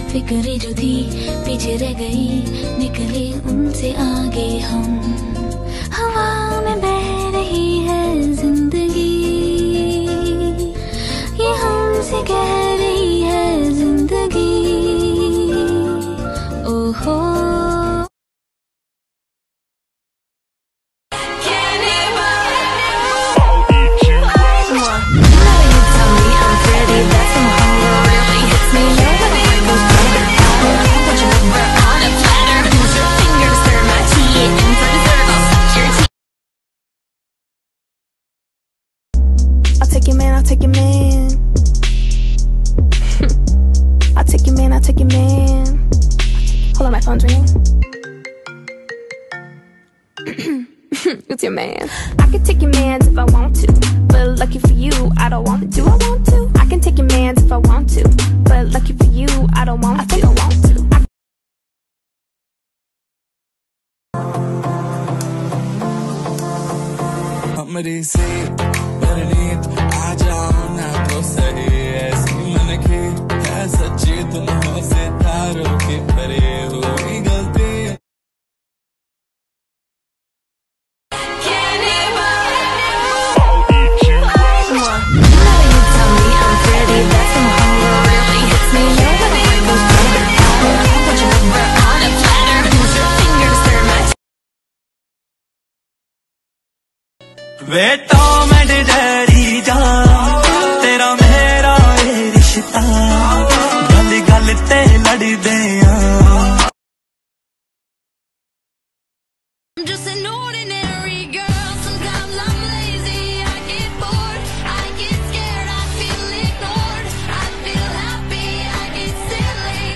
फिक्र जो थी पीछे रह गई, निकले उनसे आगे हम। हवा में बह रही है जिंदगी, ये हमसे कह रही है जिंदगी। ओहो take your man, I'll take your man. I'll take your man, I'll take your man. Hold on, my phone's ringing. It's your man. I can take your man if I want to, but lucky for you, I don't want to. Do I want to? I can take your man if I want to, but lucky for you, I don't want to. I don't want to. मेरी से नींद आ जाओ ना तो सही, ऐसी मन की है सच्ची तुम हो सितारों की परे हुई गलती। वे टॉम एंड जेरी जा तेरा मेरा ये रिश्ता, गल गल ते लड़दे I'm just an ordinary girl. Sometimes I'm lazy, I get bored, I get scared, I feel ignored, I feel happy, I get silly.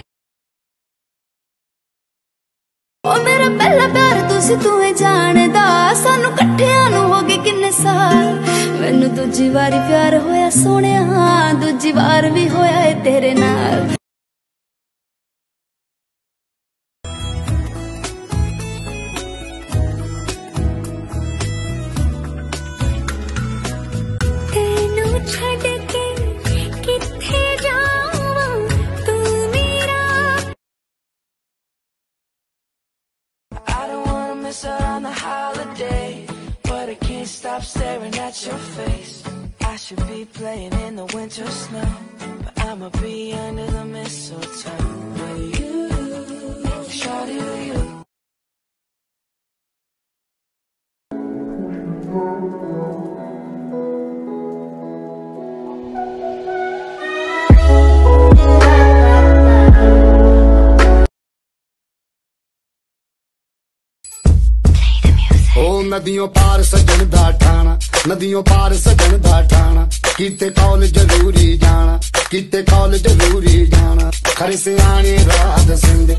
ओ मेरा पहला प्यार तुसी तूं जानदा, सानू कट्ठियां नू हो गए किन्ने साल। मैनू दूजी वारी प्यार होया सोहणिया, दूजी बार भी होया है तेरे नाल। On the holiday, but I can't stop staring at your face. I should be playing in the winter snow, but I'ma be under the mistletoe with you, shawty with you. नदियों पार सजन दा ठाणा, नदियों पार सजन दा ठाणा, कीते कॉल जरूरी जाना, कीते call जरूरी जाना, खरे सियाने रात Shinde.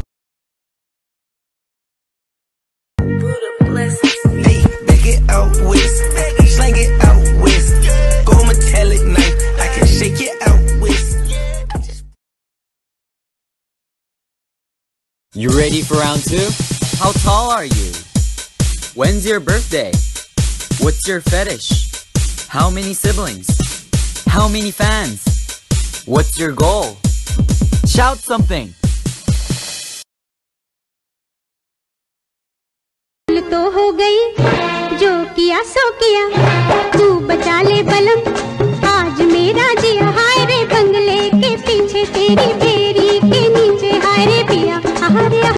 Make it out west, slang it out west, go metallic night, I can shake it out west. You ready for round 2? How tall are you? When's your birthday? What's your fetish? How many siblings? How many fans? What's your goal? Shout something! तो हो गई जो किया सो किया, तू बचा ले बलम आज मेरा जिया। हाय रे बंगले के पीछे तेरी बेरी के नीचे, हाय रे पिया हाय रे।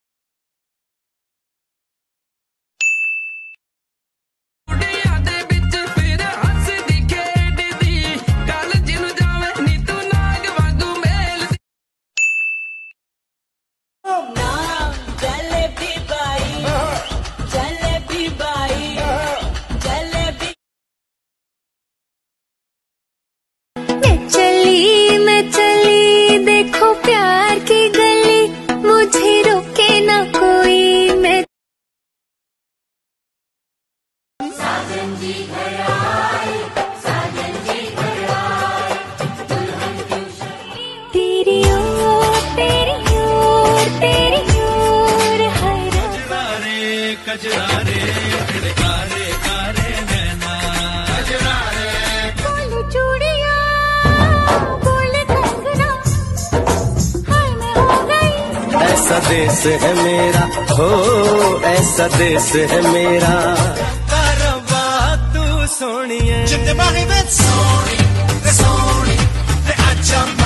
मैं चली देखो प्यार की गली, मुझे रोके ना कोई। मैं साजन जी घर आए, साजन जी घर आए, दुल्हन क्यों तेरी ओर तेरी ओर तेरी ओर हरा। कजरारे कजरारे कारे कारे नैना, कजरारे बोल चूड़िया बोल कंगना, हाय मैं ऐसा देश है मेरा, हो ऐसा देश है मेरा। कारवा तू सोनिए जिंदे बागी विच सोनी ते अच्छा